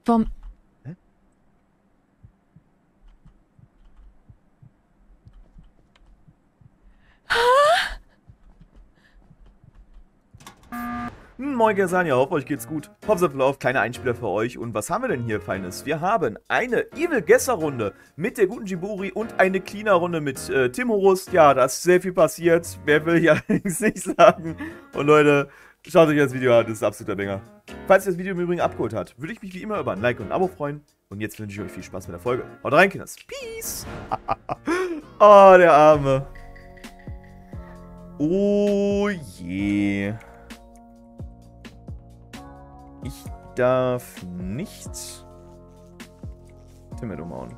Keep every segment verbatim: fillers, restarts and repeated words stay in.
Vom. Hä? Moin Gesania, hoffe euch geht's gut. Popsapfel kleine Einspieler für euch. Und was haben wir denn hier Feines? Wir haben eine Evil Gesser Runde mit der guten Jiburi und eine Cleaner Runde mit äh, Tim Horus. Ja, da ist sehr viel passiert. Mehr will ich allerdings nicht sagen. Und Leute, schaut euch das Video an, das ist absoluter Banger. Falls ihr das Video im Übrigen abgeholt habt, würde ich mich wie immer über ein Like und ein Abo freuen. Und jetzt wünsche ich euch viel Spaß mit der Folge. Haut rein, Kinders. Peace. Oh, der Arme. Oh je. Ich darf nicht Timid umhauen.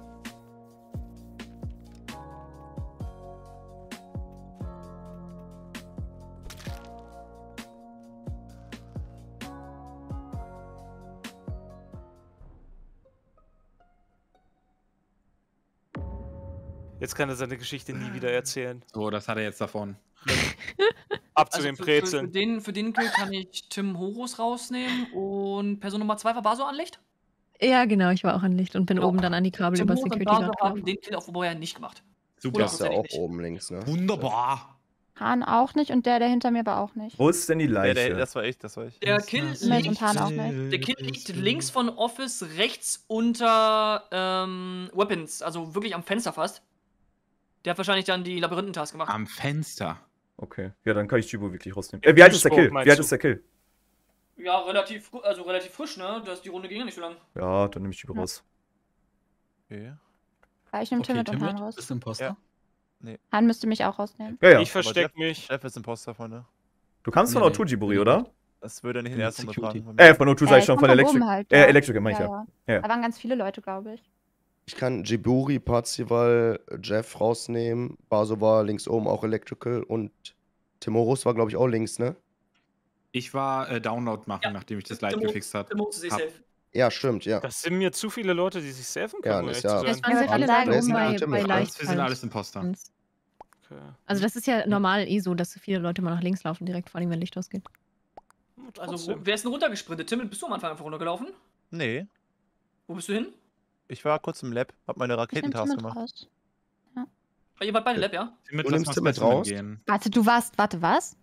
Jetzt kann er seine Geschichte nie wieder erzählen. So, das hat er jetzt davon. Ab zu Also den für, für, für, Brezeln. den, für den Kill kann ich Tim Horus rausnehmen und Person Nummer zwei war Baso an Licht. Ja, genau, ich war auch an Licht und bin Genau. oben dann an die Kabel Tim über Horus und Security Baso Guard haben gelaufen. den Kill auf vorher nicht gemacht. Super. Der ist ja auch nicht. oben links, ne? Wunderbar. Hahn auch nicht und der, der hinter mir war auch nicht. Wo ist denn die Ja, Leiche? der, das war ich, das war ich. Der Kill, Mit liegt, und Hahn auch nicht. der Kill liegt links von Office, rechts unter ähm, Weapons, also wirklich am Fenster fast. Der hat wahrscheinlich dann die Labyrinthentask gemacht. Am Fenster. Okay, ja, dann kann ich Jibo wirklich rausnehmen. Äh, wie alt ist der Kill? meinst Wie alt du? ist der Kill? Ja, relativ, fr- also relativ frisch, ne? Das, die Runde ging ja nicht so lang. Ja, dann nehme ich Jibo Ja. raus. Okay. Ja, ich nehme Okay, Timid und Hahn Timid, raus. bist du Imposter? Ja. Hahn müsste mich auch rausnehmen. Ja, ja. Ich versteck mich. Chef ist Imposter, Freunde. Du kannst von Nee, O zwei, Jiburi, oder? Das würde er nicht in In der ersten Runde Security. fragen. Äh, von O zwei sag Äh, ich schon, ich von komm von Electric. oben halt, Äh, ja. Electric, mach ich ja. ja. Ja. Da waren ganz viele Leute, glaube ich. Ich kann Jiburi, Parzival, Jeff rausnehmen. Baso war links oben auch Electrical und Timorus war, glaube ich, auch links, ne? Ich war äh, Download machen, Ja. nachdem ich das Light Tim Horus- gefixt habe. Tim Horus ist eh Hab- safe. Ja, stimmt, ja. Das sind mir zu viele Leute, die sich safen können, Ja, um das ehrlich ist ja- zu Das sein. waren sehr Ja, viele Leute Leute oben oben bei- bei, Timid, bei ne? Leicht. Wir sind alles Imposter. Okay. Also das ist ja normal eh so, dass so viele Leute mal nach links laufen, direkt vor allem, wenn Licht ausgeht. Also, Trotzdem. wer ist denn runtergesprintet? Tim, bist du am Anfang einfach runtergelaufen? Nee, Wo bist du hin? ich war kurz im Lab, hab meine Ich nehme Raketentask Timid gemacht. raus. Ah, ihr wart beide Lab, ja? Timid, Du lass nimmst mal Timid Specimen raus? gehen. Warte, du warst, warte, was?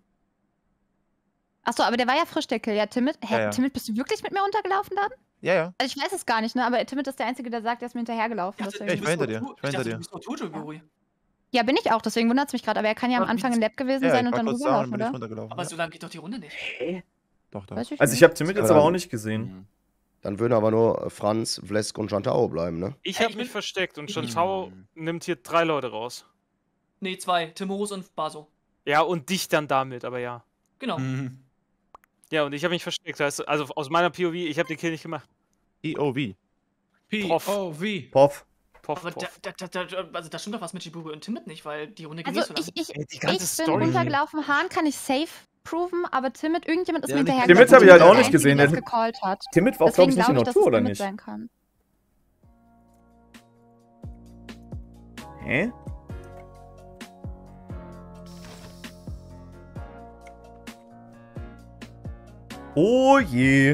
Achso, aber der war ja frisch, der Kill. Ja, Timid, hä, Ja, ja. Timid, bist du wirklich mit mir runtergelaufen dann? Ja, ja. Also ich weiß es gar nicht, ne, aber Timid ist der Einzige, der sagt, der ist mir hinterhergelaufen. Ich dachte, Deswegen. ich war hinter dir, Du- ich war hinter dachte, dir. Du bist nur Tojo, Guri. Ja, bin ich auch, deswegen wundert es mich gerade. Aber er kann ja am Aber Anfang wie- im Lab gewesen Ja, sein ich und war dann kurz da und rüberlaufen, dann bin ich oder? runtergelaufen. Aber Ja. so lange geht doch die Runde nicht. Doch, doch. Weiß ich Also ich nicht. habe Timid jetzt Ja, aber dann- auch nicht gesehen. Mhm. Dann würden aber nur Franz, Vlesk und Jantao bleiben, ne? Ich Hey, habe ich mich bin- versteckt und ich- Chantao Mhm. nimmt hier drei Leute raus. Nee, zwei. Tim Horus und Baso. Ja, und dich dann damit, aber ja. Genau. Mhm. Ja, und ich habe mich versteckt. Heißt, also aus meiner P O V, ich habe den Kill nicht gemacht. E O V. P Prof. O V. Poff. Poff, Aber da, poff. da, da, da, also da stimmt doch was mit Jiburi und Timid nicht, weil die Runde ging Also nicht so lang. ich, ich, Ey, die ich ganze bin Story. runtergelaufen. Hahn kann ich safe proven, aber Timid, irgendjemand ist Ja, mir nicht- hinterhergelaufen. Timid hab ich halt Timid auch ist nicht der gesehen, Einzige, der- der es gecallt hat. Timid war, glaube Deswegen ich, nicht in glaube der ich, dass Tour, es oder Timid nicht? sein kann. Hä? Oh je.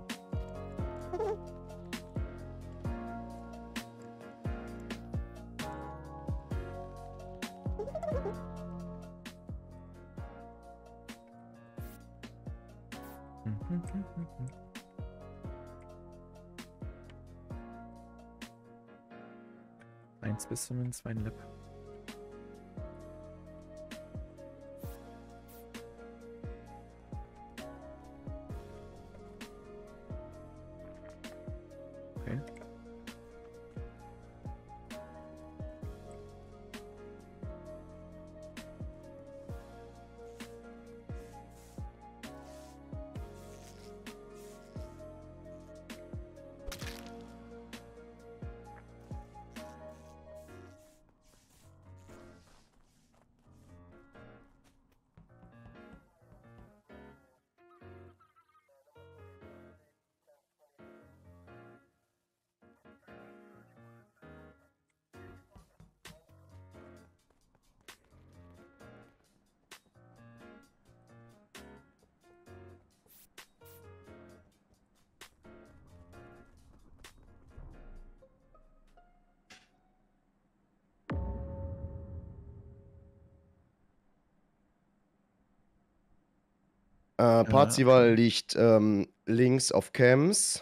Ein Specimen, zwei Lab. Okay. Äh, Parzival liegt ähm, links auf Camps.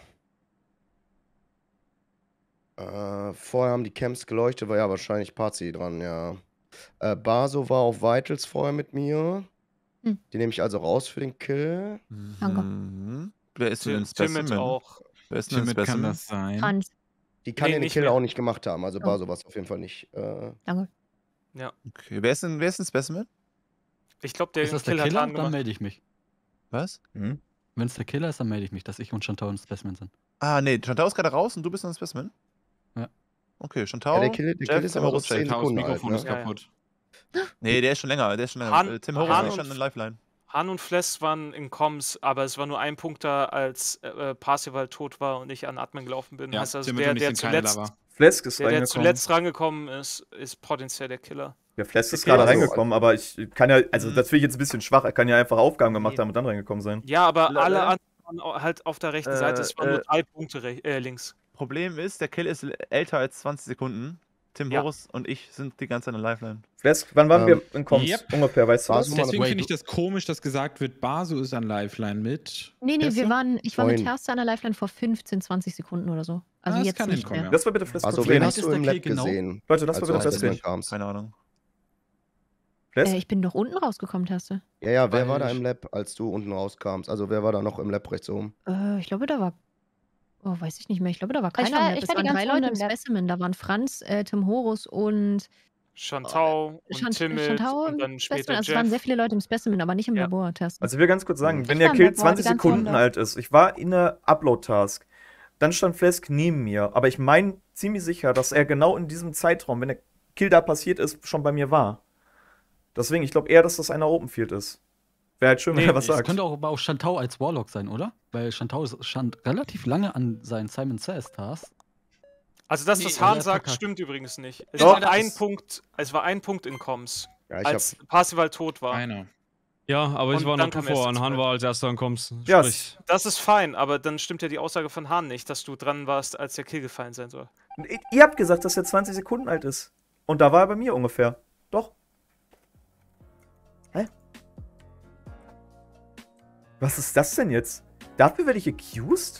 Äh, vorher haben die Camps geleuchtet, war ja wahrscheinlich Parzi dran, ja. Äh, Baso war auf Vitals vorher mit mir. Hm. Die nehme ich also raus für den Kill. Danke. Mhm. Wer ist denn Tim- ein Specimen? Timid auch. Wer ist denn ein Timid kann Specimen? das sein. Franz. Die kann Nee, den nicht Kill mehr. auch nicht gemacht haben, also Oh. Baso war es auf jeden Fall nicht. Äh, Danke. Okay, wer ist denn, wer ist ein Specimen? Ich glaube, der Ist das der Kill hat Killer? Hahn Dann gemacht. melde ich mich. Was? Hm? Wenn es der Killer ist, dann melde ich mich, dass ich und Chantal ein Specimen sind. Ah, nee, Chantal ist gerade raus und du bist ein Specimen? Ja. Okay, Chantal. ja, der Kill, der Kill Jeff, ist aber so Timorous, zehn Jake. Chaos Sekunden alt, Mikrofon ne? ist Ja, ja. kaputt. Nee, der ist schon länger, der ist schon länger. Han- Äh, Tim Horror Han ist und- schon in Lifeline. Han und Flesk waren in Comms, aber es war nur ein Punkt da, als äh, Parzival tot war und ich an Admin gelaufen bin. Ja, heißt also, Timid der, und ich der, sind keine zuletzt, Lava. Flesk ist der, der reingekommen. zuletzt rangekommen ist, ist potenziell der Killer. Ja, Flesk ist Okay, gerade also- reingekommen, aber ich kann ja, also Mhm. das finde ich jetzt ein bisschen schwach. Er kann ja einfach Aufgaben gemacht Nee. haben und dann reingekommen sein. Ja, aber Le- alle le- anderen waren au- halt auf der rechten Äh, Seite. Es waren äh, nur drei Punkte re äh, links. Problem ist, der Kill ist älter als zwanzig Sekunden. Tim Ja. Horus und ich sind die ganze Zeit in Lifeline. Flesk, wann waren Ähm, wir in Comms? yep. Ungefähr, weißt du Baso das? war- Deswegen Wait, finde ich das komisch, dass gesagt wird, Baso ist an Lifeline mit. Nee, nee, wir Tessa? waren, ich war mit Neun. Terste an der Lifeline vor fünfzehn, zwanzig Sekunden oder so. Also Ah, das jetzt kann nicht hinkommen, mehr. ja. Das war bitte Flesk. Also, kurz wen reden. hast du ist der im Kill Lab genau? gesehen? Leute, das war als du bitte aus Flesk. Specimen reden. kamst? Keine Ahnung. Flesk? Äh, ich bin doch unten rausgekommen, Terste. Ja, ja, wer Weil war da ich- im Lab, als du unten rauskamst? Also, wer war da noch im Lab rechts oben? Äh, ich glaube, da war. Oh, weiß ich nicht mehr. Ich glaube, da war keiner war- im Lab. ich Es war die waren drei ganze Runde Leute im im Lab. Specimen. Da waren Franz, äh, Tim Horus und Chantau und Chant Timid Chantau und dann im später Specimen. Also es Jeff. waren sehr viele Leute im Specimen, aber nicht im Ja. Labor, Terste. Also ich will ganz kurz sagen, Ich wenn war der im Kill Labor, die zwanzig ganze Sekunden Runde. alt ist, ich war in der Upload-Task, dann stand Flesk neben mir, aber ich meine ziemlich sicher, dass er genau in diesem Zeitraum, wenn der Kill da passiert ist, schon bei mir war. Deswegen, ich glaube eher, dass das einer Openfield ist. Wäre halt schön, wenn Nee, er was Das sagt. könnte auch aber auch Chantal als Warlock sein, oder? Weil Chantal ist- stand relativ lange an seinen Simon Says Task. Also das, Nee, was also Hahn er sagt, verkackt. stimmt übrigens nicht. Es Doch. war Das ein ist- Punkt, es war ein Punkt in Comms, Ja, ich als hab. Parzival tot war. Einer. Ja, aber ich Und war dann noch kam bevor. erst Und Han der war als erster ankommst. Ja, Sprich. Das ist fein, aber dann stimmt ja die Aussage von Hahn nicht, dass du dran warst, als der Kill gefallen sein soll. I- Ihr habt gesagt, dass er zwanzig Sekunden alt ist. Und da war er bei mir ungefähr. Doch. Hä? Was ist das denn jetzt? Dafür werde ich accused?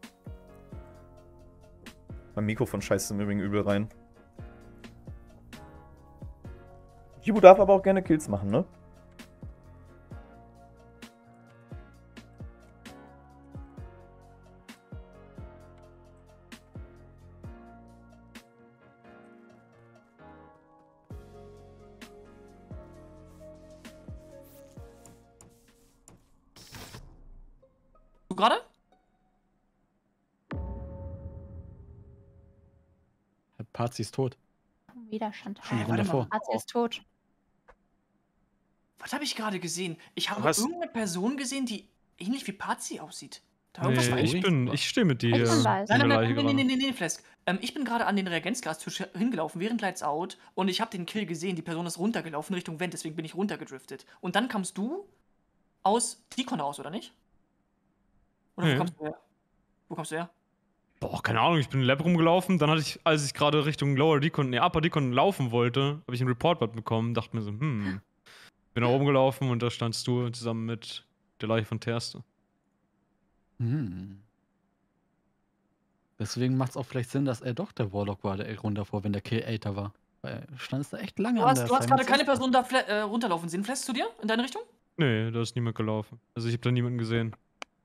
Mein Mikrofon scheißt im Übrigen übel rein. Jibu darf aber auch gerne Kills machen, ne? Du gerade? Parzi ist tot. Wieder Chantal. Schon die Hey, Runde warte mal. davor. Arzi ist tot. Was habe ich gerade gesehen? Ich habe Was? irgendeine Person gesehen, die ähnlich wie Parzi aussieht. Da war irgendwas Nee, falsch. ich bin, ich stehe mit dir Ich hier. bin weiß. in Nein, der nein, Leiche nein, nee, nee, gerade. nee, nee, Flesk. Ähm, ich bin gerade an den Reagenzglastisch hingelaufen, während Lights Out, und ich habe den Kill gesehen. Die Person ist runtergelaufen Richtung Vent, deswegen bin ich runtergedriftet. Und dann kamst du aus Deacon aus, oder nicht? Oder Nee. wo kommst du her? Wo kommst du her? Boah, keine Ahnung, ich bin im Lab rumgelaufen. Dann hatte ich, als ich gerade Richtung Lower Decon, nee, Upper Decon laufen wollte, habe ich einen Report-Button bekommen. Dachte mir so, hm. Bin da oben gelaufen und da standst du zusammen mit der Leiche von Terste. Hm. Deswegen macht es auch vielleicht Sinn, dass er doch der Warlock war, der Runde davor, wenn der Kill älter war. Weil standest da echt lange Du an hast, der du hast Simon gerade keine Says Task. Person da fle- äh, runterlaufen sehen. Flesk zu dir? In deine Richtung? Nee, da ist niemand gelaufen. Also ich habe da niemanden gesehen.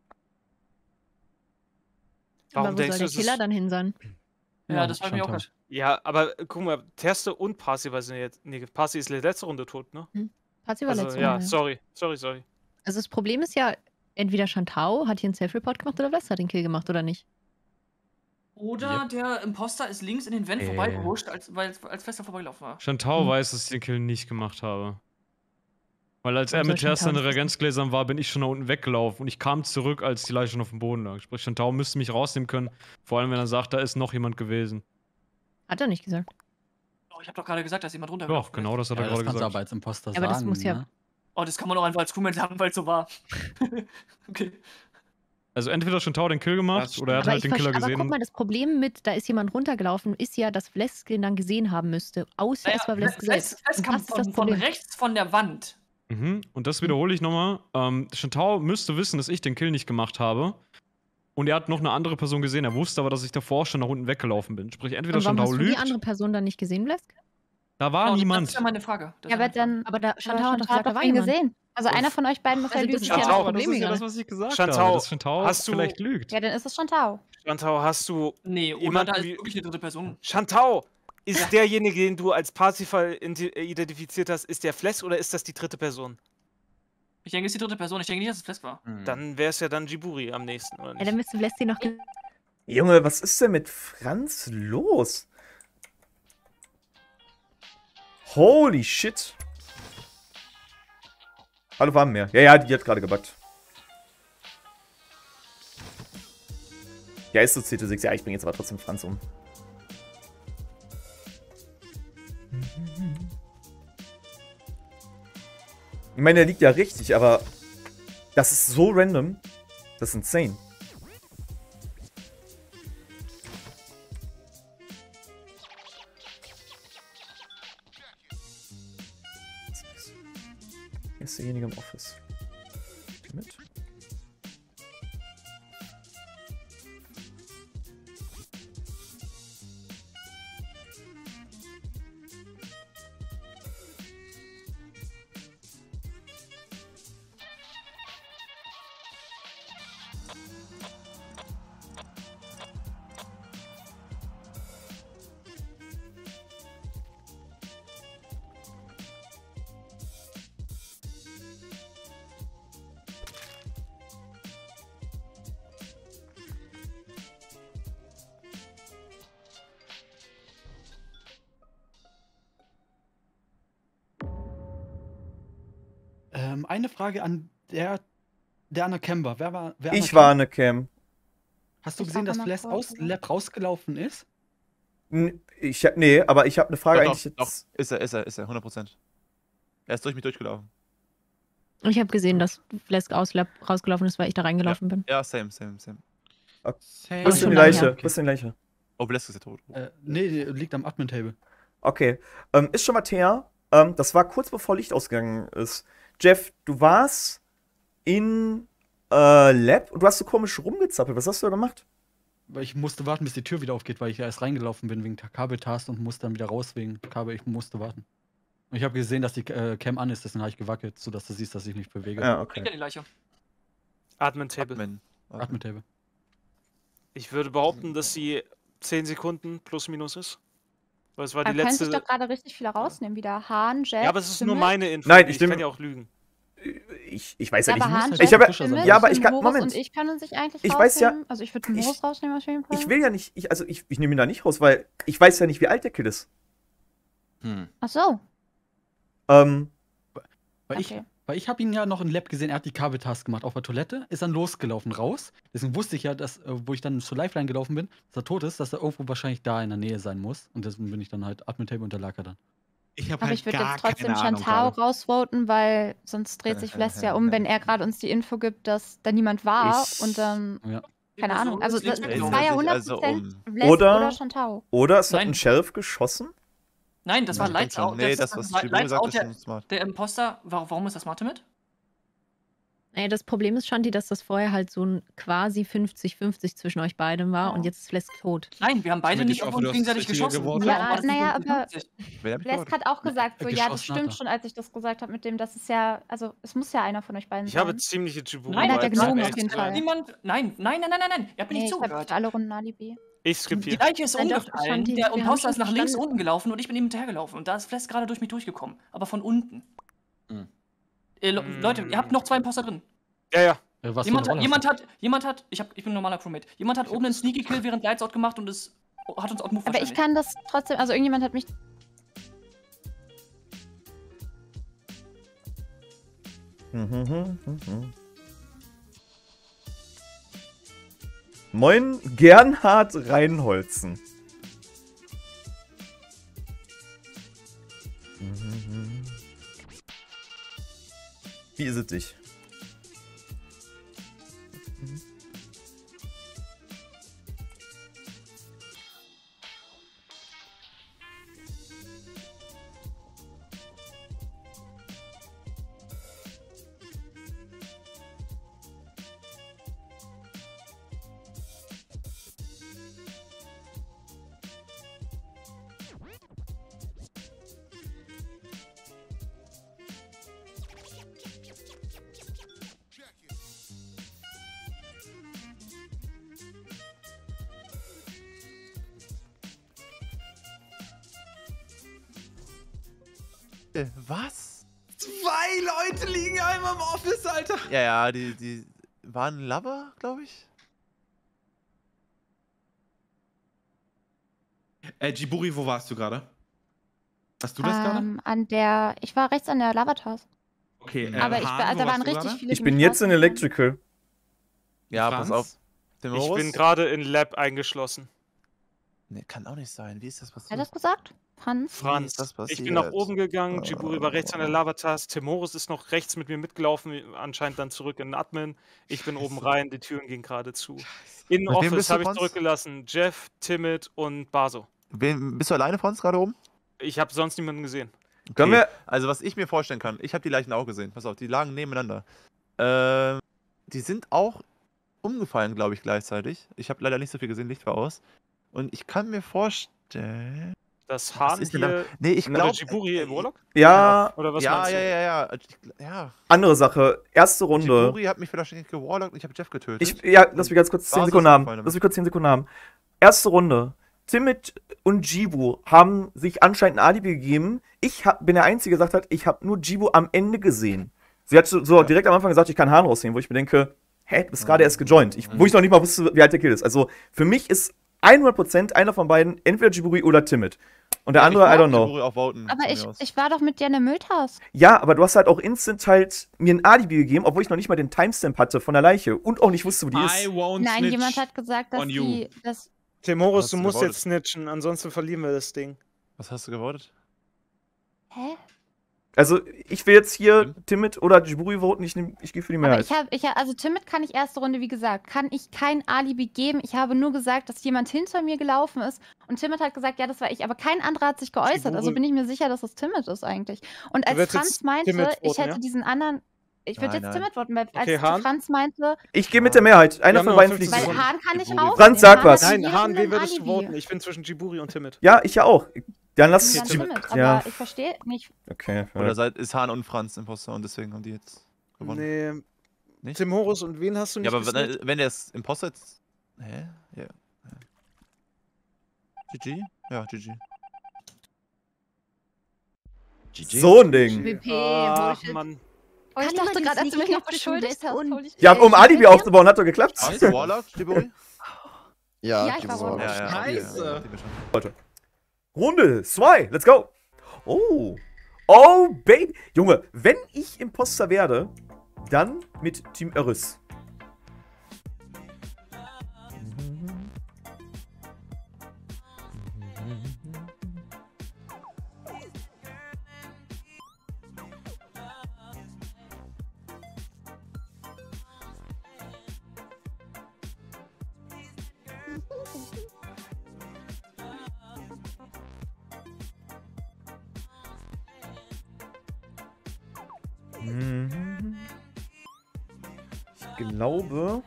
Warum aber wo denkst soll du, der es Killer ist- dann hin sein? Ja, das war mir auch Chantal. was. Ja, aber äh, guck mal, Terste und Parzival sind jetzt. Nee, Parzi ist die letzte Runde tot, ne? Parzi war Also, letzte ja, Runde, sorry, sorry, sorry. Also das Problem ist ja, entweder Chantau hat hier einen Self-Report gemacht oder West hat den Kill gemacht, oder nicht? Oder der Imposter ist links in den Vent Äh. vorbeigehuscht, als, weil, als Fester vorbeigelaufen war. Chantal Hm. weiß, dass ich den Kill nicht gemacht habe. Weil als Warum er mit soll Terste in Chantal den das wissen? Reagenzgläsern war, bin ich schon nach unten weggelaufen und ich kam zurück, als die Leiche schon auf dem Boden lag. Sprich, Chantal müsste mich rausnehmen können, vor allem wenn er sagt, da ist noch jemand gewesen. Hat er nicht gesagt. Oh, ich habe doch gerade gesagt, dass jemand runtergelaufen Doch, genau das hat Ja, er das gerade kannst du gesagt. aber als Imposter Ja, aber das sagen. muss ja- ne? Oh, das kann man auch einfach als Crewman sagen, weil es so war. Okay. Also entweder hat Chantal den Kill gemacht Das oder er hat Aber, halt ich den Killer verste- aber gesehen. guck mal, das Problem mit, da ist jemand runtergelaufen, ist ja, dass Vlesk den dann gesehen haben müsste. Außer es war Vlesk Flesk, selbst. Flesk Und kam das ist das von, von Problem. rechts von der Wand Mhm. Und das wiederhole ich nochmal. Ähm, Shantao müsste wissen, dass ich den Kill nicht gemacht habe. Und er hat noch eine andere Person gesehen. Er wusste aber, dass ich davor schon nach unten weggelaufen bin. Sprich, entweder Und warum Shantao hast du die lügt. andere Person dann nicht gesehen, Blesk? Da war Oh, niemand. Das ist ja meine Frage. Das Ja, ist ja aber meine Frage. dann. Aber da, Aber Chantal hat doch Chantal gesagt, da war ihn jemand. gesehen. Also einer von euch beiden muss ja Also das lügen. ist ja Chantal, das Problem das ist ja gerade. das, was ich gesagt Chantal, habe. Dass Shantao hast du- vielleicht lügt. Ja, dann ist es Chantal. Shantau, hast du. Nee, oder Jemand da ist wie- wirklich eine dritte Person. Shantau, ist derjenige, den du als Parsifal inti- äh, identifiziert hast, ist der Flesk oder ist das die dritte Person? Ich denke, es ist die dritte Person. Ich denke nicht, dass es Flesk war. Hm. Dann wäre es ja dann Jiburi am nächsten, oder Ja, nicht? dann müsste Blesk noch. ge- Junge, was ist denn mit Franz los? Holy shit. Hallo Warmmeer. Ja, ja, die hat gerade gebackt. Ja, ist so C T sechs. Ja, ich bringe jetzt aber trotzdem Franz um. Ich meine, der liegt ja richtig, aber das ist so random. Das ist insane. Hier ist derjenige im Office. Mit. Ähm, eine Frage an der, der an der Cam war. Wer war wer an der Ich Cam? war eine Cam. Hast du Ich gesehen, war dass an der Flash Cam. aus Lab rausgelaufen ist? N- Ich, hab- nee, aber ich habe eine Frage Doch, eigentlich doch, doch. jetzt. Ist er, ist er, ist er, hundert Prozent. Er ist durch mich durchgelaufen. Ich habe gesehen, dass Blesk aus Lab rausgelaufen ist, weil ich da reingelaufen bin. Ja, same, same, same. Wo ist schon denn die lange Leiche? her. Wo ist denn die Leiche? Oh, Blesk ist ja tot. Äh, nee, die liegt am Admin-Table. Okay. Ähm, ist schon mal her. Ähm, das war kurz bevor Licht ausgegangen ist. Jeff, du warst in äh, Lab und du hast so komisch rumgezappelt. Was hast du da gemacht? Weil ich musste warten, bis die Tür wieder aufgeht, weil ich ja erst reingelaufen bin wegen Kabeltast und musste dann wieder raus wegen Kabel. Ich musste warten. Und ich habe gesehen, dass die äh, Cam an ist, deswegen habe ich gewackelt, sodass du siehst, dass ich nicht bewege. Ja, Bringt ja okay. die Leiche. Admin-Table. Admin. Admin. Admin-Table. Ich würde behaupten, dass sie zehn Sekunden plus minus ist. Weil es war Da die können sich letzte. doch gerade richtig viele rausnehmen. Wieder Hahn, Jeff. Ja, aber es ist nur Schimmel. meine Info. Nein, ich ich kann nehme- ja auch lügen. Ich, ich weiß ja, Ja, aber nicht. Hahn, halt Ich Jeff, habe- Schimmel, ja, aber ich kann- Horus Moment. Und ich können sich eigentlich Ich weiß ja- rausnehmen. Also ich würde den ich- Horus rausnehmen auf jeden Fall. Ich will ja nicht, ich, also ich, ich nehme ihn da nicht raus, weil ich weiß ja nicht, wie alt der Kid ist. Hm. Ach so. Ähm, Weil Okay. ich, weil ich habe ihn ja noch in Lab gesehen, er hat die Kabeltask gemacht auf der Toilette, ist dann losgelaufen raus. Deswegen wusste ich ja, dass, äh, wo ich dann zur Lifeline gelaufen bin, dass er tot ist, dass er irgendwo wahrscheinlich da in der Nähe sein muss. Und deswegen bin ich dann halt Admin-Table und da lag er dann. Ich habe Aber halt ich würde gar jetzt trotzdem keine Ahnung Chantal gerade. rausvoten, weil sonst dreht sich Flash ja um, wenn er gerade uns die Info gibt, dass da niemand war. Ich- Und dann, Ja. keine Ahnung. Also das, das Drehen war ja sich hundert also Prozent um. Flash Oder- oder Chantal. oder es hat Nein. ein Sheriff geschossen. Nein, das war Nein, Lights schon. Out. Nee, das das, was ist Jiburi Lights sagt, Out, ist der, schon smart. der Imposter. Warum, warum ist das Marte mit? Naja, das Problem ist, Shanti, dass das vorher halt so ein quasi fünfzig fünfzig zwischen euch beiden war Oh. und jetzt ist Flesk tot. Nein, wir haben beide Damit nicht ich auf hoffe, uns du hast gegenseitig das Richtige geschossen. Wort. Ja, Warum war das naja, fünfzig aber- fünfzig? Wer hat mich Flask hat auch gesagt, so, ja, das Geschossen hat stimmt er. schon, als ich das gesagt habe mit dem, das ist ja, also es muss ja einer von euch beiden Ich sein. habe ziemliche Jiburi. Nein, hat er Vibes, gelogen um auf jeden ehrlich zu Fall. sein. Niemand. Nein, nein, nein, nein, nein, nein. Ihr habt mich Nee, nicht ich habe zugehört. für alle Runden Alibi. Ich Die skriptiere. Leiche ist Nein, doch, umgefallen. Shanti, Der wir haben Imposter schon ist nach links verstanden. unten gelaufen und ich bin ihm hinterhergelaufen. Und da ist Flash gerade durch mich durchgekommen. Aber von unten. Hm. Äh, Le- Hm. Leute, ihr habt noch zwei Imposter drin. Ja, ja. Äh, was Jemand, für hat, eine Rolle jemand hast hat, jemand hat, ich, hab, ich bin ein normaler Crewmate. Jemand hat oben einen Sneaky Kill während Lights Out gemacht und es hat uns outmoved. Aber ich kann das trotzdem, also irgendjemand hat mich. Moin, Gernhard Reinholzen. Wie ist es dich? Äh, was? Zwei Leute liegen einmal im Office, Alter. Ja, ja, die, die waren Lover, glaube ich. Äh, Jiburi, wo warst du gerade? Hast du das gerade? Ähm, an der, ich war rechts an der Lavatas. Okay, äh, Aber ich, Hahn, war- wo da waren warst du richtig gerade? viele. Ich die bin mich jetzt in rausgenommen Electrical. Ja, Franz? pass auf. Ich Timorus? bin gerade in Lab eingeschlossen. Nee, kann auch nicht sein. Wie ist das Hat er passiert? das gesagt? Franz? Franz, ist das ich bin nach passiert? oben gegangen, Jiburi war rechts an der Lavatas, Timorus ist noch rechts mit mir mitgelaufen, anscheinend dann zurück in den Admin. Ich bin oben rein, die Türen gingen gerade zu. In Mit wem Office bist du, habe ich Franz? zurückgelassen Jeff, Timid und Baso. Wen, bist du alleine, Franz, gerade oben? Ich habe sonst niemanden gesehen. Können wir. Also, was ich mir vorstellen kann, ich habe die Leichen auch gesehen. Pass auf, die lagen nebeneinander. Ähm, die sind auch umgefallen, glaube ich, gleichzeitig. Ich habe leider nicht so viel gesehen, Licht war aus. Und ich kann mir vorstellen. Das Was Hahn ist denn da? hier. Nee, ich Oder glaube. Jiburi im Warlock? Ja, Oder was Ja, meinst ja, du? ja, ja. Ich, ja. andere Sache. Erste Runde. Jiburi hat mich vielleicht gewarlockt und ich habe Jeff getötet. Ich, ja, lass mich ganz kurz zehn Basis Sekunden haben. gefallen, Lass mich kurz zehn Sekunden haben. Erste Runde. Timid und Jibu haben sich anscheinend ein Alibi gegeben. Ich hab, bin der Einzige, der gesagt hat, ich habe nur Jibu am Ende gesehen. Sie hat so so direkt am Anfang gesagt, ich kann Hahn rausnehmen, wo ich mir denke, hä, du bist gerade erst gejoint. Ich, wo ich noch nicht mal wusste, wie alt der Kill ist. Also für mich ist hundert Prozent einer von beiden entweder Jiburi oder Timid. Und der andere, I don't know. Jiburi auch voten, Aber von ich, mir aus. ich war doch mit dir in der Mülltas. Ja, aber du hast halt auch instant halt mir ein Alibi gegeben, obwohl ich noch nicht mal den Timestamp hatte von der Leiche und auch nicht wusste, wo die I ist. won't Nein, snitch jemand hat gesagt, dass on you. die. Das, Timorus, Hast du du musst gewotet? jetzt snitchen, ansonsten verlieren wir das Ding. Was hast du gewotet? hä? Also, ich will jetzt hier Timid oder Jiburi voten, ich, nehm- ich gehe für die Aber Mehrheit. ich habe, ich, hab- also Timid kann ich erste Runde, wie gesagt, kann ich kein Alibi geben. Ich habe nur gesagt, dass jemand hinter mir gelaufen ist. Und Timid hat gesagt, ja, das war ich. Aber kein anderer hat sich geäußert. Also Jiburi- bin ich mir sicher, dass es Timid ist eigentlich. Und als wirst Franz jetzt meinte, Timid ich voten, hätte ja? diesen anderen. Ich würde Nein, jetzt nein. Timid voten, weil Okay, als Hahn? Franz meinte, Ich gehe mit der Mehrheit. Einer haben von noch beiden fünfzig fliegt. weil Sekunden. Hahn kann nicht Jiburi. raus. Franz, sag was. Nein, Hahn, wen würdest du voten? Ich bin zwischen Jiburi und Timid. Ja, ich ja auch. Dann lass Dann es. Timid. Timid. Aber Ja. ich verstehe nicht. Okay. Oder seid, ist Hahn und Franz Imposter und deswegen haben die jetzt gewonnen. Nee. Nicht? Timorus und wen hast du nicht Ja, aber wenn, gesnitcht? wenn der ist Imposter jetzt. Hä? Ja. ja. G G? Ja, G G. G G. So ein Ding. W P, Ach, Bullshit. Mann. Oh, ich Kann dachte jemand gerade, als jetzt du mich nicht noch beschuldigt hast. und- holy shit. Ja, um Alibi aufzubauen, hat doch geklappt. Bist du Warlock, Jiburi? Ja, Ja, ich war Jiburi. Warlock. Ja, ja. Scheiße. okay, ja, ja. Runde zwei, let's go. Oh. Oh, Baby. Junge, wenn ich Imposter werde, dann mit Team Eris. Mhm. Ich glaube.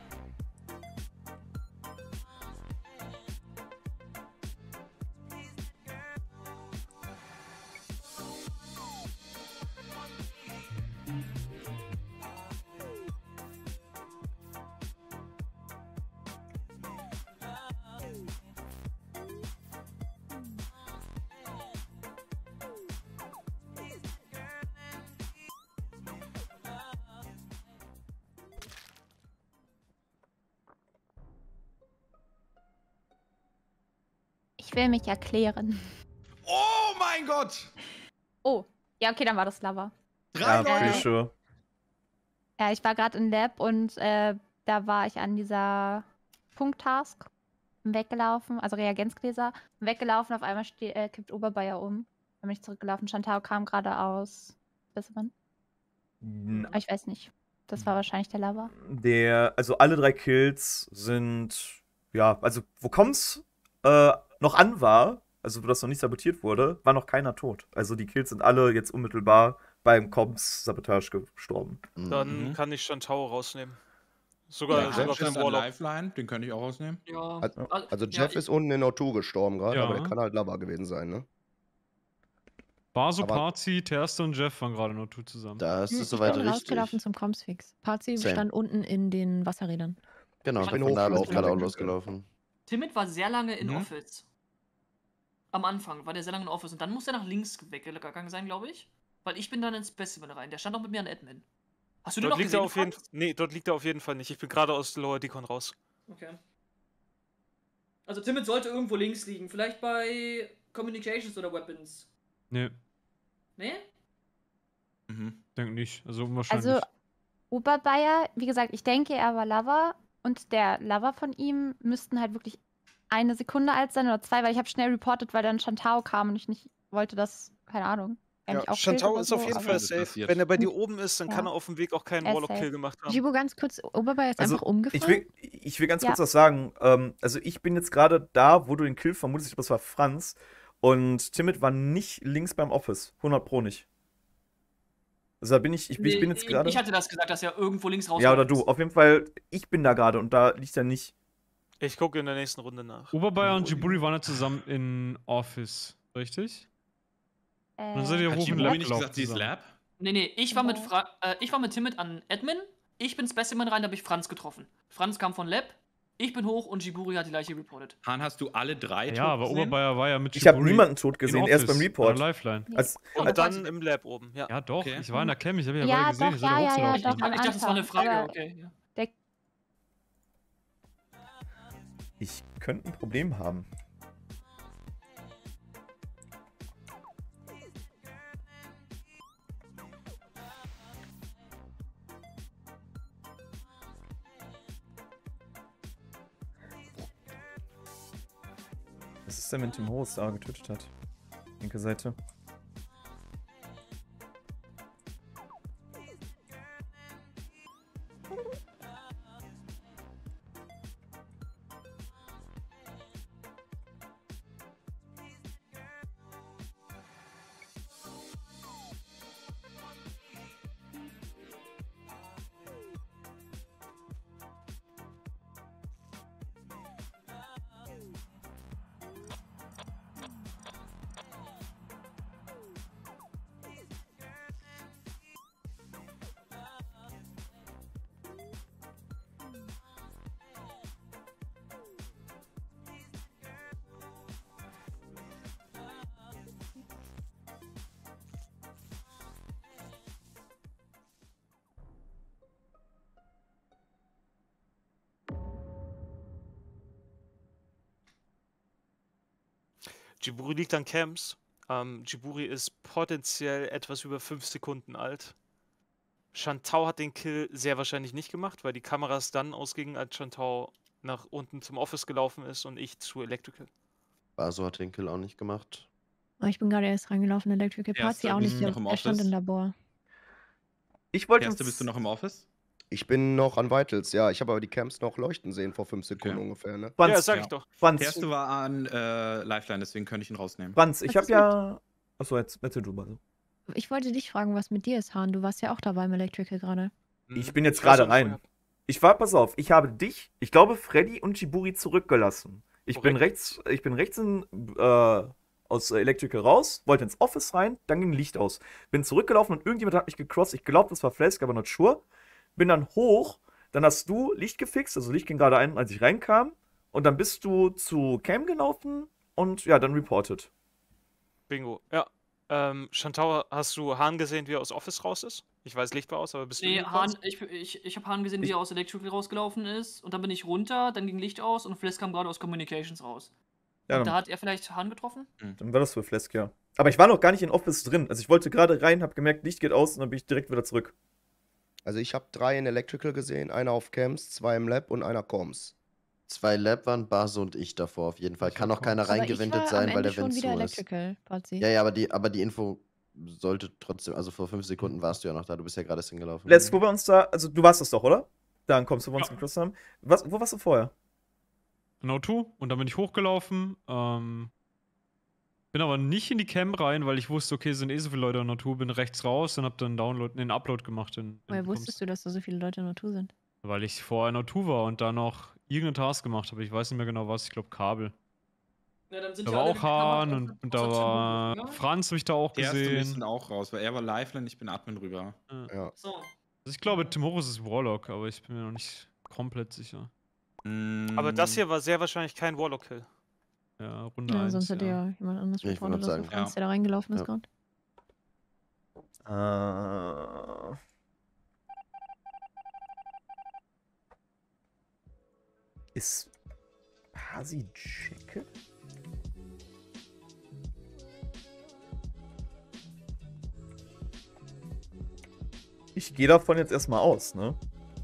Ich will mich erklären. Oh mein Gott! Oh, ja, okay, dann war das Lava. Drei Ja, Leute! pretty sure. Ja, ich war gerade im Lab und äh, da war ich an dieser Punkttask weggelaufen, also Reagenzgläser, weggelaufen, auf einmal ste- äh, kippt Oberbayer um. Dann bin ich zurückgelaufen, Chantal kam gerade aus Bissemann. N- Aber ich weiß nicht. Das war wahrscheinlich der Lava. Der, also alle drei Kills sind, ja, also wo Koms äh, noch an war, also wo das noch nicht sabotiert wurde, war noch keiner tot. Also die Kills sind alle jetzt unmittelbar beim Koms Sabotage gestorben. Dann Mhm. kann ich Chantal rausnehmen. Sogar, Ja, sogar Jeff für den ist an Warlock. Lifeline, den könnte ich auch rausnehmen. Ja. Also, al- also ja, Jeff ich- ist unten in O zwei gestorben gerade, Ja. aber der kann halt Lava gewesen sein, ne? Baso, Aber- Parzi, Terste und Jeff waren gerade noch two zusammen. Das Hm, ist ich soweit bin richtig. rausgelaufen zum Comsfix. Parzi Same. stand unten in den Wasserrädern. Genau, ich Ich bin bin von da hoch- auch gerade auch losgelaufen. Timid war sehr lange in Mhm. Office. Am Anfang war der sehr lange in Office und dann muss er nach links weggegangen sein, glaube ich. Weil ich bin dann ins Specimen rein. Der stand auch mit mir an Admin. Hast du den Dort noch liegt er gesehen, auf jeden Franz? Nee, dort liegt er auf jeden Fall nicht. Ich bin gerade aus Lower Decon raus. Okay. Also Timid sollte irgendwo links liegen. Vielleicht bei Communications oder Weapons. Nee, Nee? Mhm. denke nicht. Also unwahrscheinlich. Also, Oberbayer, wie gesagt, ich denke, er war Lover und der Lover von ihm müssten halt wirklich eine Sekunde alt sein oder zwei, weil ich habe schnell reportet, weil dann Chantao kam und ich nicht wollte, dass, keine Ahnung, er mich Ja, auch killt Chantau oder ist so, auf jeden aber Fall Das ist safe. passiert. Wenn er bei dir oben ist, dann Ja. kann er auf dem Weg auch keinen Er ist Warlock-Kill safe. gemacht haben. Jibo, ganz kurz, Oberbayer ist Also, einfach umgefallen? Ich will, ich will ganz Ja. kurz was sagen. Ähm, also, ich bin jetzt gerade da, wo du den Kill vermutest. Ich glaube, das war Franz. Und Timid war nicht links beim Office. hundert Pro nicht. Also, da bin ich, ich, bin- ich bin jetzt Nee, gerade. Ich hatte das gesagt, dass er irgendwo links raus Ja, oder du. Auf jeden Fall, ich bin da gerade und da liegt er nicht. Ich gucke in der nächsten Runde nach. Oberbayer und Jiburi waren ja zusammen in Office, richtig? Äh, Dann seid ihr Hat hoch in Jiburi Lab nicht gelaufen gesagt, sie ist zusammen. Lab? Nee, nee, ich war mit Ja. Fra äh, ich war mit Timid an Admin, ich bin Specimen rein, da habe ich Franz getroffen. Franz kam von Lab, ich bin hoch und Jiburi hat die Leiche reportet. Han, hast du alle drei Ja, aber gesehen? Oberbayer war ja mit Ich habe Jiburi niemanden tot in gesehen, erst beim Office, Report. bei der Lifeline. Als, Und als, dann im Lab oben, ja. Ja, doch, Okay. ich war in der Cam, ich habe ja, Ja, beide gesehen, doch, ich seid ja, ja, ja, hochgelaufen. Ich, doch, ich am dachte, das war eine Anfang, Frage, aber- okay. Ja. Der, ich könnte ein Problem haben. Was ist denn, wenn Tim Horus da getötet hat? Linke Seite. Jiburi liegt an Camps. Ähm, Jiburi ist potenziell etwas über fünf Sekunden alt. Chantau hat den Kill sehr wahrscheinlich nicht gemacht, weil die Kameras dann ausgingen, als Chantau nach unten zum Office gelaufen ist und ich zu Electrical. Baso hat den Kill auch nicht gemacht. Oh, ich bin gerade erst reingelaufen, Electrical Party Erste, auch nicht. bist du Der, noch im er stand Office? im Labor. Ich wollte Erste, uns- bist du noch im Office? Ich bin noch an Vitals, ja. Ich habe aber die Camps noch leuchten sehen vor fünf Sekunden Okay. ungefähr, ne? Franz, Ja, sag ich Ja. doch. Franz, Erste war an äh, Lifeline, deswegen könnte ich ihn rausnehmen. Franz, ich Was habe ist ja. Achso, jetzt erzähl du mal so. Ich wollte dich fragen, was mit dir ist, Hahn. Du warst ja auch dabei im Electrical gerade. Ich bin jetzt Ich weiß gerade auch nicht, rein. woher- Ich war, pass auf, ich habe dich, ich glaube, Freddy und Jiburi zurückgelassen. Ich bin Korrekt. rechts, ich bin rechts in, äh, aus Electrical raus, wollte ins Office rein, dann ging Licht aus. Bin zurückgelaufen und irgendjemand hat mich gecrossed. Ich glaube, das war Flask, aber not sure. Bin dann hoch, dann hast du Licht gefixt, also Licht ging gerade ein, als ich reinkam. Und dann bist du zu Cam gelaufen und ja, dann reported. Bingo. Ja. Ähm, Chantau, hast du Hahn gesehen, wie er aus Office raus ist? Ich weiß, Licht war aus, aber bist du Nee, ihm Hahn, gekommen? ich, ich, ich habe Hahn gesehen, wie Ich- er aus Electrical rausgelaufen ist. Und dann bin ich runter, dann ging Licht aus und Fliss kam gerade aus Communications raus. Ja, und da dann, hat er vielleicht Hahn getroffen? dann war das für Flask, ja. Aber ich war noch gar nicht in Office drin. Also ich wollte gerade rein, habe gemerkt, Licht geht aus und dann bin ich direkt wieder zurück. Also ich habe drei in Electrical gesehen, einer auf Camps, zwei im Lab und einer Comms. Zwei Lab waren Baso und ich davor auf jeden Fall. Ich Kann war auch keiner Aber ich war reingewendet am sein, weil Ende der schon Wind zu wieder ist. Electrical Party. Ja, ja, aber die, aber die Info sollte trotzdem, also vor fünf Sekunden warst du ja noch da, du bist ja gerade erst hingelaufen. Letzt, wo wir uns da, also du warst das doch, oder? Dann kommst du, wo wir uns Ja. gecrossed haben. Was, wo warst du vorher? Genau, tu. Und dann bin ich hochgelaufen. Ähm, bin aber nicht in die Cam rein, weil ich wusste, okay, es sind eh so viele Leute in Natur. Bin rechts raus und hab dann Download, den Upload gemacht. In, in Woher wusstest du, dass da so viele Leute in Natur sind? Weil ich vorher in Natur war und da noch irgendeine Task gemacht habe. Ich weiß nicht mehr genau was. Ich glaube Kabel. Ja, dann sind Da ja war alle auch die Kameras Hahn außer- und, und da außer Tim war Hoch, ne? Franz, habe ich da auch Erste gesehen. müssen auch raus, weil er war Lifeline, ich bin Admin rüber. Ja. So. Also ich glaube, Timorus ist Warlock, aber ich bin mir noch nicht komplett sicher. Aber das Mm, hier war sehr wahrscheinlich kein Warlock-Kill. Ja, Runde Ja, eins. sonst hätte ja. ja jemand anderes Ich wollte reportet, grad außer sagen, Franz, ja. der da reingelaufen ist Ja. gerade. Äh. Ist Hasi Jacket? Ich gehe davon jetzt erstmal aus, ne?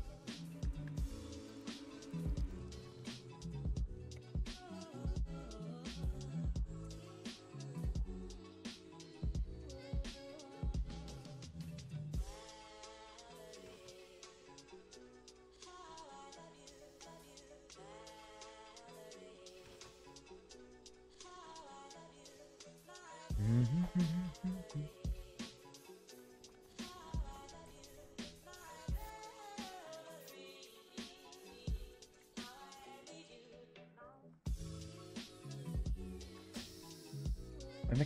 Weg.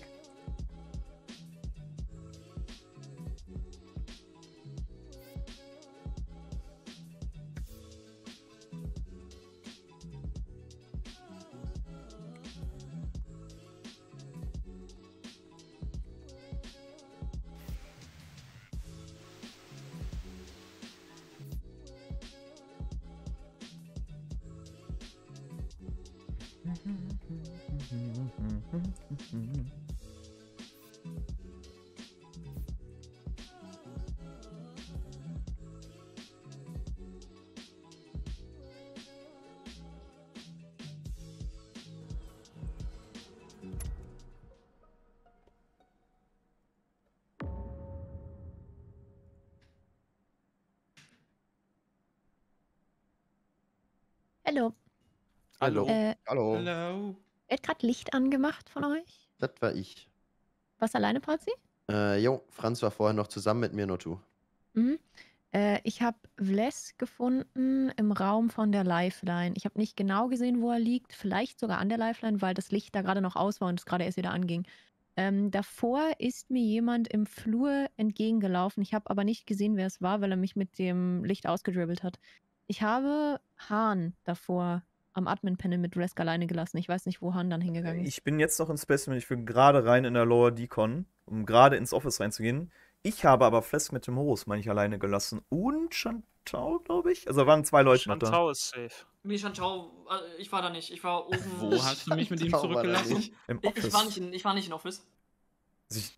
Hallo. Hallo. Äh, Hallo. Hallo. wird gerade Licht angemacht von euch? Das war ich. Was alleine, Pazi? Äh, jo, Franz war vorher noch zusammen mit mir, nur du. Mhm. Äh, ich habe Vles gefunden im Raum von der Lifeline. Ich habe nicht genau gesehen, wo er liegt. Vielleicht sogar an der Lifeline, weil das Licht da gerade noch aus war und es gerade erst wieder anging. Ähm, davor ist mir jemand im Flur entgegengelaufen. Ich habe aber nicht gesehen, wer es war, weil er mich mit dem Licht ausgedribbelt hat. Ich habe Hahn davor am Admin-Panel mit Resk alleine gelassen. Ich weiß nicht, wo Hahn dann hingegangen ist. Ich bin jetzt noch in Specimen. Ich bin gerade rein in der Lower Decon, um gerade ins Office reinzugehen. Ich habe aber Flesk mit dem Horus, meine ich, alleine gelassen. Und Chantau, glaube ich. Also waren zwei Leute noch da. Chantau ist safe. Mir Chantau, äh, ich war da nicht. Ich war oben. Wo hast du mich mit ihm Chantau war da zurückgelassen? nicht. Im Ich, Office. ich, war nicht in, ich war nicht in Office. Ich,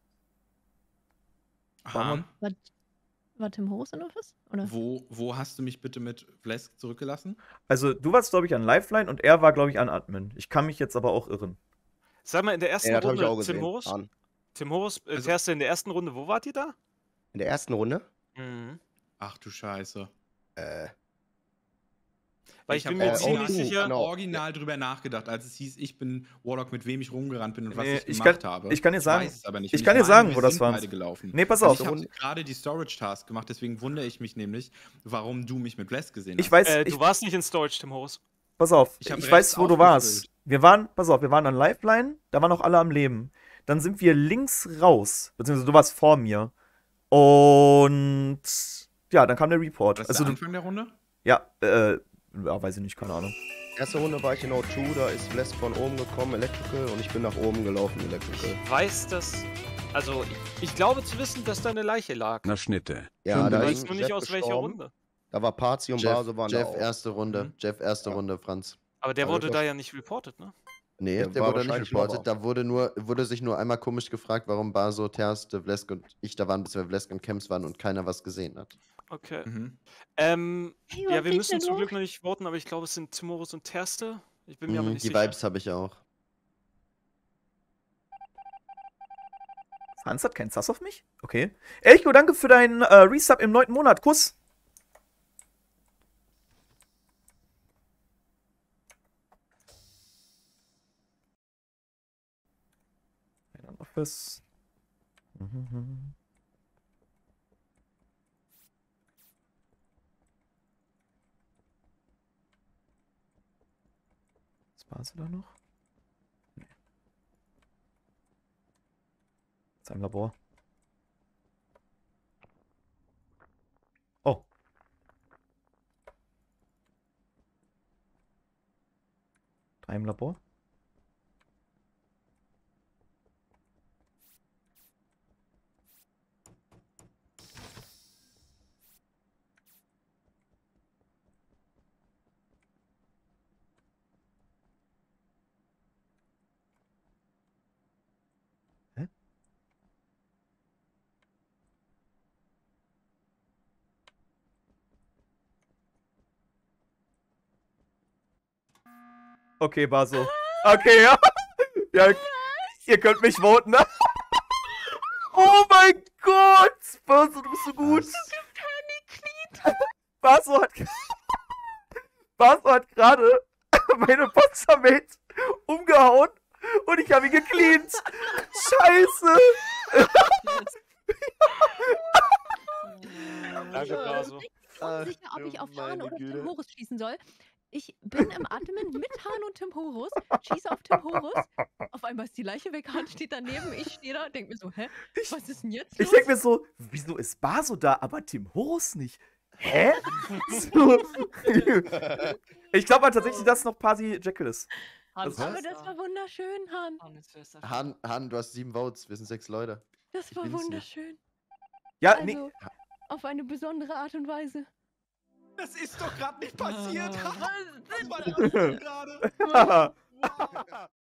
Hahn, War, war Tim Horus in Office? Oder? wo, wo hast du mich bitte mit Vlesk zurückgelassen? also, du warst, glaube ich, an Lifeline und er war, glaube ich, an Admin. Ich kann mich jetzt aber auch irren. Sag mal, in der ersten Ja, das habe ich auch Runde, gesehen. Tim Horus, Hahn. Tim Horus, äh, Also- Terste, in der ersten Runde, wo wart ihr da? In der ersten Runde? Mhm. Ach du Scheiße. Äh, Weil ich, hab bin mir äh, ziemlich oh, sicher. genau. original drüber nachgedacht, als es hieß, ich bin Warlock, mit wem ich rumgerannt bin und was Nee, ich ich gemacht kann- habe. ich kann dir sagen- weiß es aber nicht. ich Und kann dir meine, sagen, wir wo das sind war. beide gelaufen. Nee, pass Und auf. ich habe gerade die Storage-Task gemacht, deswegen wundere ich mich nämlich, warum du mich mit Vlesk gesehen Ich hast. weiß, Äh, ich, du warst nicht in Storage, Tim Horus. pass auf. Ich Ich, hab rechts weiß, wo du warst. aufgefüllt. Wir waren, pass auf, wir waren an Lifeline. Da waren noch alle am Leben. Dann sind wir links raus. Beziehungsweise du warst vor mir. Und ja, dann kam der Report. War das Also, der du, Anfang der Runde? ja, äh, ja, weiß ich nicht, keine Ahnung. erste Runde war ich in O zwei, da ist Vles von oben gekommen, Electrical, und ich bin nach oben gelaufen, Electrical. Ich weiß das. Also, ich, ich glaube zu wissen, dass da eine Leiche lag. Na Schnitte. Ja, Ich da weiß ist nur nicht Jeff aus welcher gestorben. Runde. Da war Parzi und Jeff, Baso waren Jeff da auch. erste Runde. Mhm. Jeff erste Ja. Runde, Franz. Aber der Also wurde das- da ja nicht reported, ne? Nee, Der der war wurde nicht wahrscheinlich reportet. Lover. Da wurde, nur, wurde sich nur einmal komisch gefragt, warum Baso, Terste, Vlesk und ich da waren, bis wir Vlesk und Camps waren und keiner was gesehen hat. Okay. Mhm. Ähm, Hey, ja, warum wir fliegt müssen der zum nur? Glück noch nicht voten, aber ich glaube, es sind Timorus und Terste. Ich bin mir aber Mhm, nicht die sicher. Vibes habe ich auch. Franz hat keinen Sass auf mich? Okay. Elchko, danke für deinen äh, Resub im neunten Monat. Kuss. Ein Office. Mhm. Was war sie da noch? Nee. Ist ein Labor. Oh. Drei im Labor. Okay, Baso. Okay, ja. Ja, ihr könnt mich voten, ne? Oh mein Gott! Baso, du bist so gut. Baso hat... Baso hat gerade meine Boxermate umgehauen und ich habe ihn gecleant. Scheiße! Danke, Baso. Ich bin unsicher, ob ich auf Hahn oder Tim Horus schießen soll. Ich bin im Admin mit Hahn und Tim Horus, schieße auf Tim Horus. Auf einmal ist die Leiche weg, Hahn steht daneben, ich stehe da, denke mir so, hä, was ist denn jetzt los? Ich denke mir so, wieso ist Baso da, aber Tim Horus nicht? Hä? So. Ich glaube tatsächlich, dass noch Party Jekyll ist. Hans, Aber das war wunderschön, Hahn. Han, Han, du hast sieben Votes, wir sind sechs Leute. Das Ich war bin's nicht. wunderschön. Ja, Also, nee. auf eine besondere Art und Weise. Das ist doch gerade nicht passiert. Was? Was war das denn gerade? Haha.